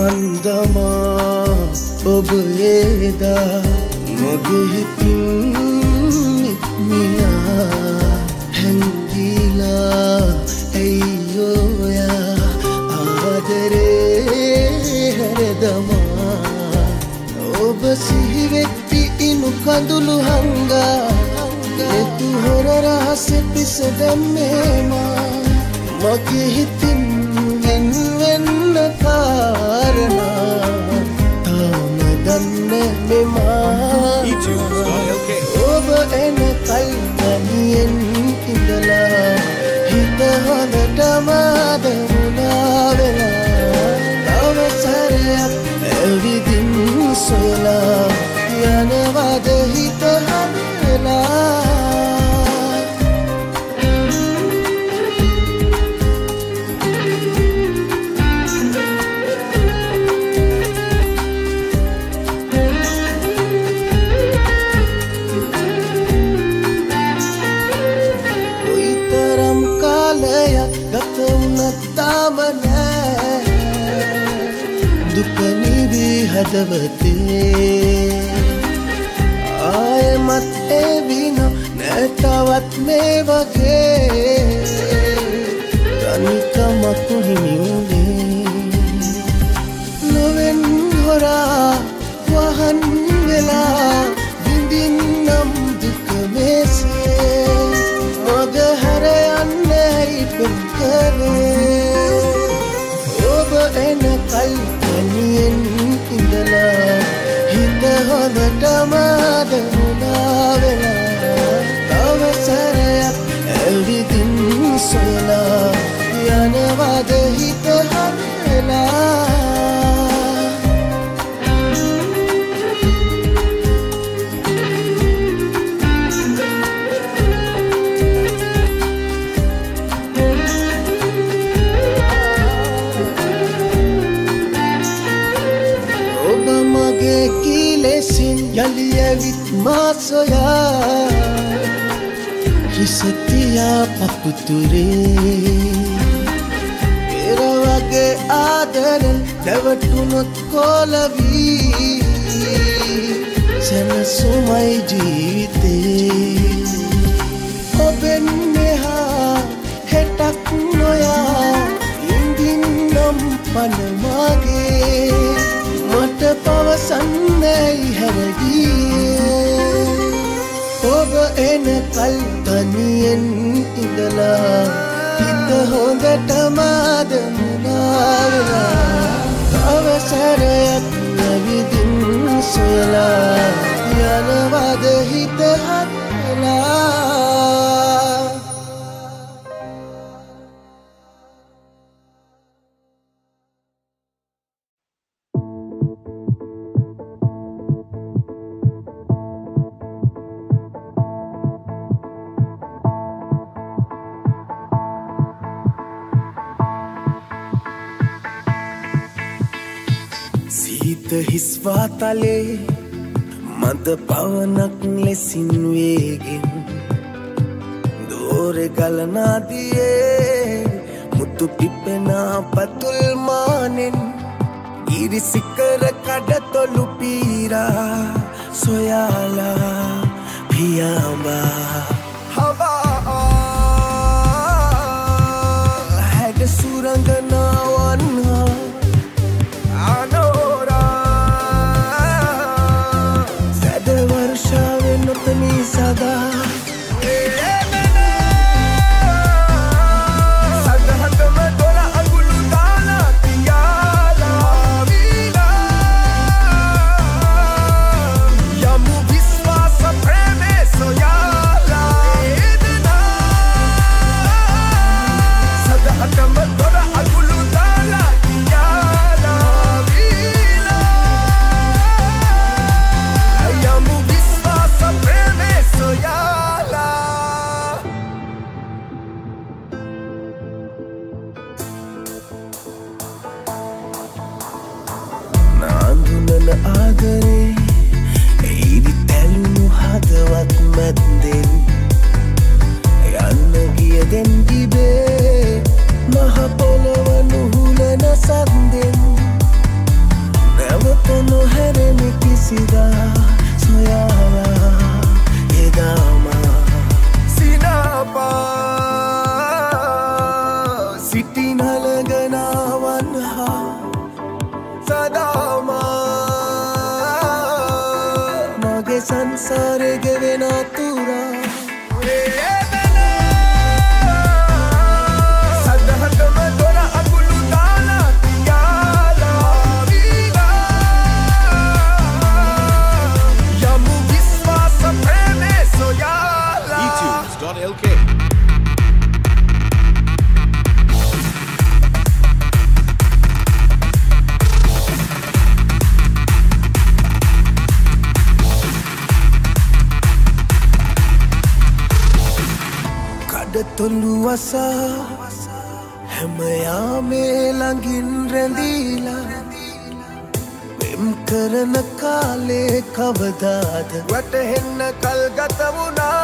මන්දමා ඔබ එදා මගේ හිතින් නික්මියා හැංගිලා ඇයියෝයා ආදරේ හැරදමා ඔබ සිහිවෙත්ති ඉනු කඳුළු හංගා එතු හොර රහසෙ පිස දැම්මේමා මගේ හිතින් වෙන්න කාරණා තාම දන්නේ මෙමා ඔබ එන කල්පනියෙන් ඉඳලා හිත හොඳටම දමුණා වෙලා තව සැරයක් ඇවිදින් සොයලා යනවද හිත හදලා හදවතේ ආයමත් එවින නැතවත් මේ වගේ තනිකමක් හිමිුනේ නොවෙන් හොරා වහන් වෙලා විඳින්නම් දුක මෙසේ මග හැර යන්නයි පෙම්කනේ ඔබ එන කල්පනියෙන් ඉඳලා හිත හොඳටම දමුණා වෙලා තව සැරයක් ඇවිදින් සොයලා යනවද හිත හදලා යලි ඇවිත් මා සොයා හිසතියා පපුතුරේ පෙර වගේ ආදරෙන් දැවටුනොත් කොලවී සැනසුමයි ජීවිතේ ඔබෙන් මෙහා හෙටක් නොයා ඉඳින්නම් පනමගේ මට පවසන්නයි හැරගියේ ඔබ එන කල්පනියෙන් ඉඳලා හිත හොඳටම දමුණා වෙලා තව සැරයක් නැවිදින් සොයලා යනවද හිත හදලා හිස්වා තලේ මද පවනක් ලෙසින් වේගෙන් දෝරෙ ගලනාදියේ මුතු පිපෙනා පතුල් මානෙන් ඉරිසිකර කඩතොලු පීරා සොයාලා පියාඹා හවා හැඩ සුරංගනාවන් sada Then මහ පොළව නුහුලන සද්දෙන් සදාමා මගේ සංසාරේ ගෙවෙන අතුරා .lk කඩතොළු අසා හැමයාමේ ළඟින් රැඳීලා වෙම් කරන කාලේ කවදාද වැටහෙන්න කල් ගත වුණා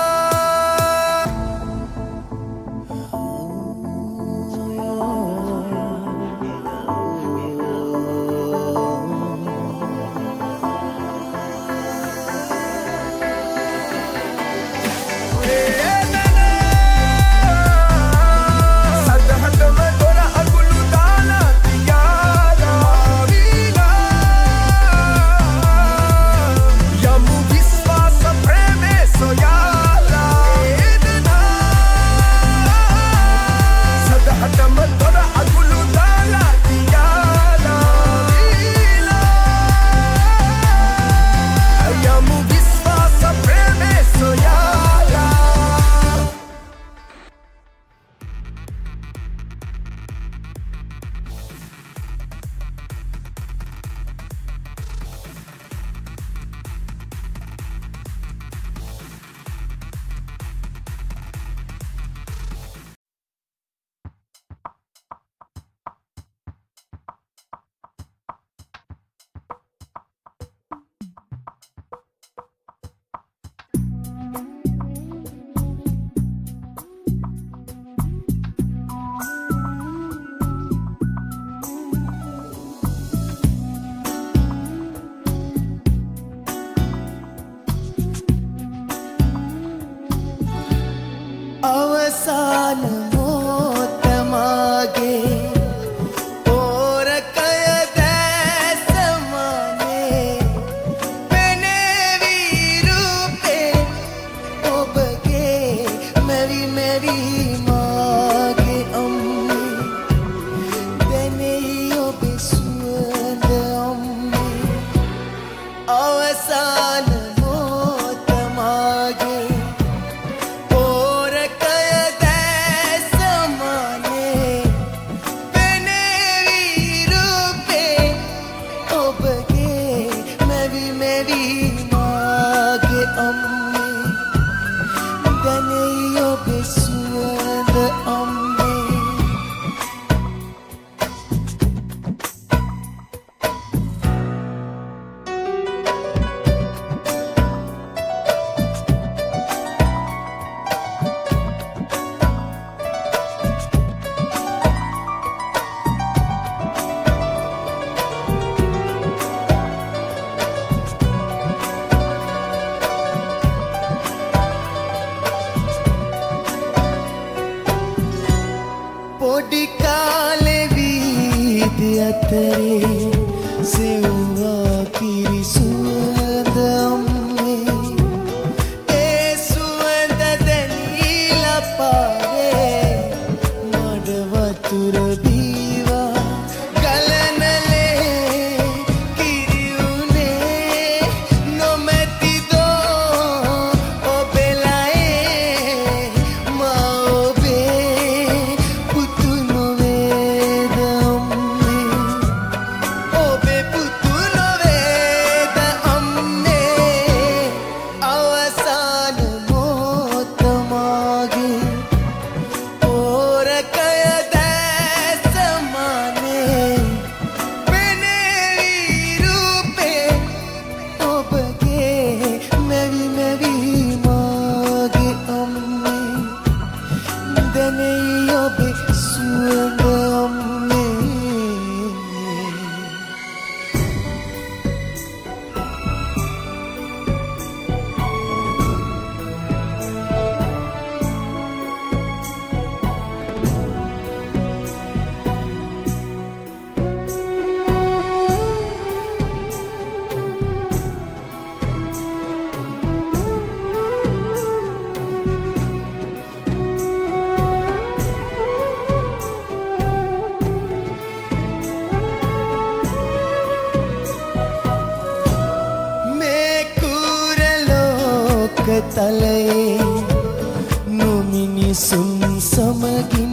අවසාන මොහොත මාගේ ඕරකය දැසමනේ පෙනෙවි රූපේ ඔබගේ මෙරි මෙරි මාගේ අම්මේ දැනෙයි ඔබේ සුවඳ අම්මේ අවසාන මොහොත මාගේ පොඩි කාලේ වීදි අතරේ සෙව්වා කිරි සුවඳ අම්මේ ඒ සුවඳ දැනීලා පාරේ මඩ වතුර බීවා ගලනලේ කිරි උනේ නොමැති දෝ ඔබෙලයේ මා ඔබේ පුතු නොවේද අම්මේ ඔබේ පුතු නොවේද තලයේ නොමිනිසුන් සමගින්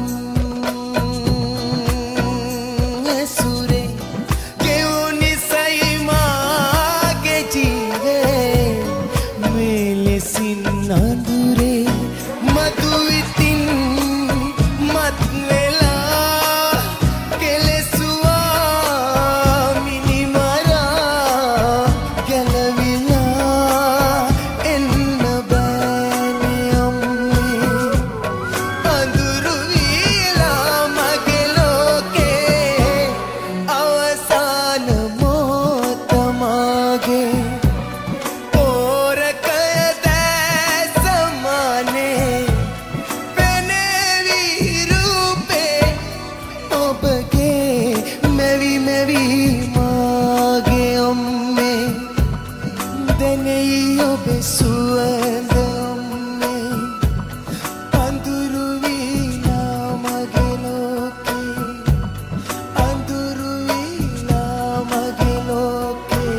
ඇසුරේ ගෙවුනි සයිමාගේ ජීවේ මේ ලෙසින් අඳුරේ මතු විතින් මත් වෙලා කෙලෙසුවා මිනිමරා ගැලවිලා එන්න බෑනේ අම්මේ අඳුරු වීලා මගේ ලෝකේ අවසාන මොහොත මාගේ පෝරකය දැස සමානේ පෙනෙවි රූපේ ඔබගේ මෙවි මෙවි මාගේ අම්මේ දැනෙයි ඔබේ සුවඳ අම්මේ අඳුරු වීලා මගේ ලෝකේ අඳුරු වීලා මගේ ලෝකේ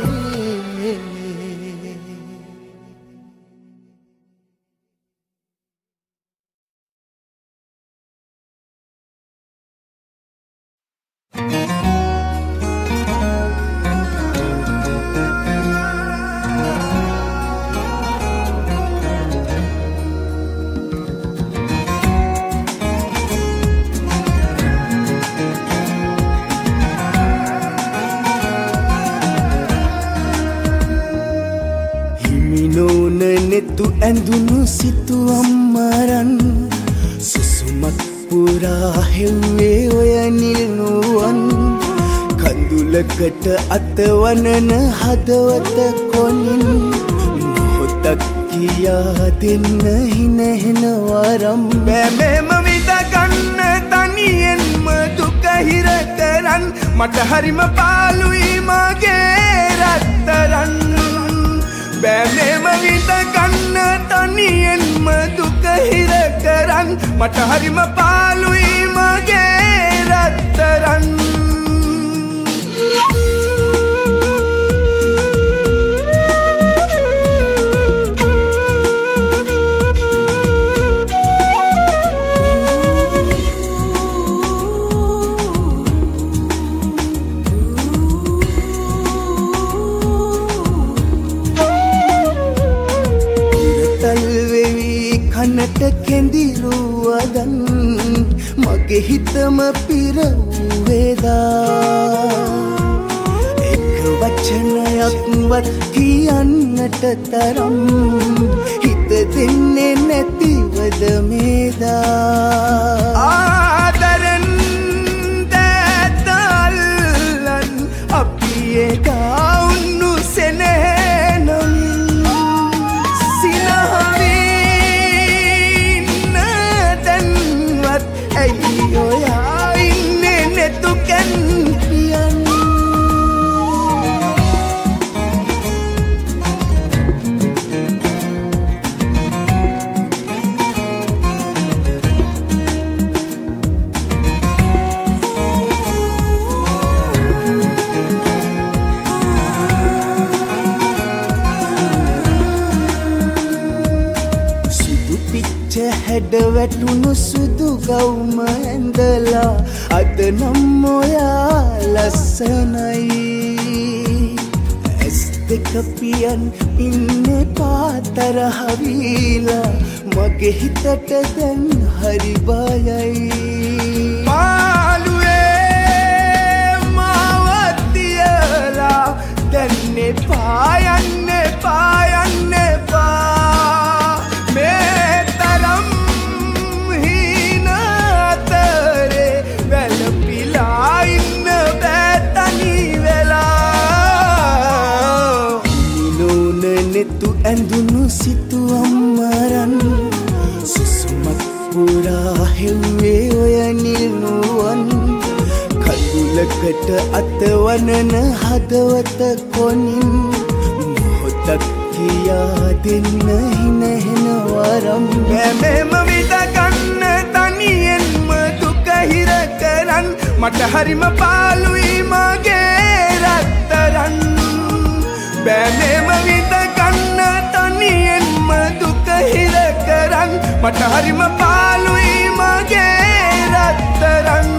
හිමිනෝන නෙතු ඇඳුණු සිතු අම්මරන් සුසුමක් පුරා හෙව්වේ ඔය නිල්නුවන් කඳුලකට අතවනන හදවත කොනින් මොහොතක් කියා දෙන්න හිනහෙන වරම් බෑමෙම විඳගන්න තනියෙන්ම දුක හිර කරන් මට හරිම පාළුයි මගේ රත්තරන් බෑමෙම විඳගන්න තනියෙන්ම දුක හිර කරන් මට හරිම පාළුයි මගේ රත්තරන් කනට කෙඳිරුවදන් මගේ හිතම පිරවේදා එක වචනයක්වත් කියන්නට තරම් හිත දෙන්නේ නැතිවද මේදා ආදරෙන් දැතල්ලන් අපි එදා උන්නු සෙනෙහනම් ඔයා ඉන්නේ නැතුකන් පියන් හැඩ වැටුණු සුදු ගවුම ඇඳලා අද නම් ඔයා ලස්සනයි ඇස් දෙක පියන් ඉන්නේ පාතරහ වීලා මගේ හිතට දැන් හරි බයයි පාළුවේ මාවත් තියලා දැන් පායන්නේ පායන්නේ පා මේ තරම් හිනාතරේ වැළපිලා ඉන්න බෑ තනි වෙලා නිලෝන නෙතු ඇඳුණු සිතු අම්මරන් සුසුමක් පුරා හෙව්වේ ඔය නිල්නුවන් කඳුලකට අතවනන හදවත කොනින් මොහොතක් කියා දෙන්න හිනහෙන වරම් බෑමෙම විඳගන්න තනියෙන්ම දුක හිර කරන් මට හරිම පාළුයි මගේ රත්තරන් බෑමෙම විඳගන්න තනියෙන්ම पटहरिम पालुई मगे रत्तरं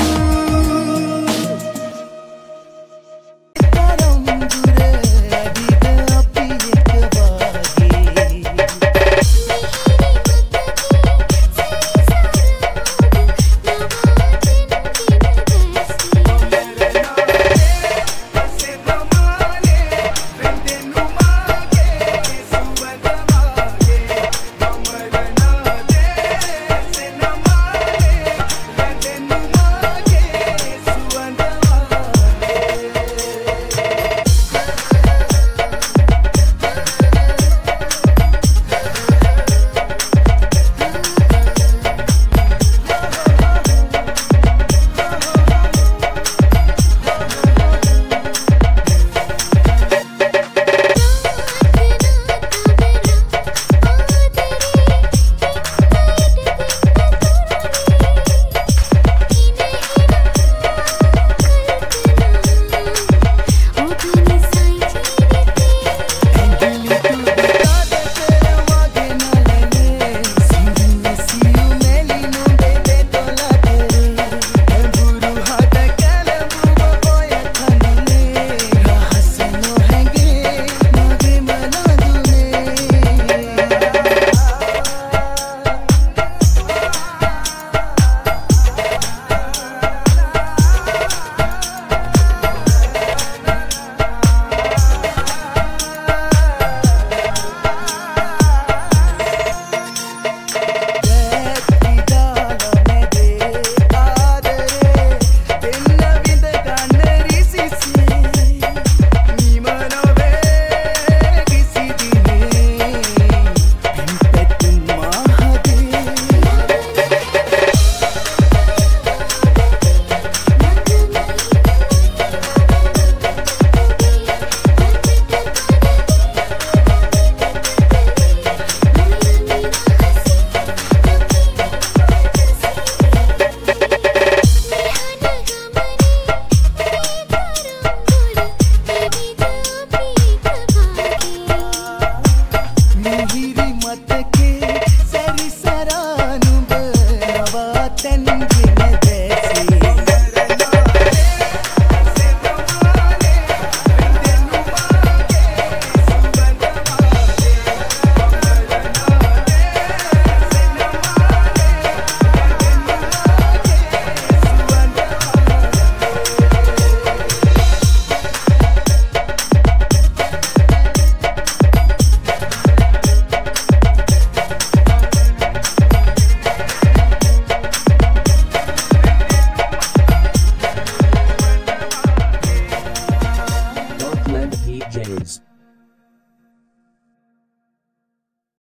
DJs.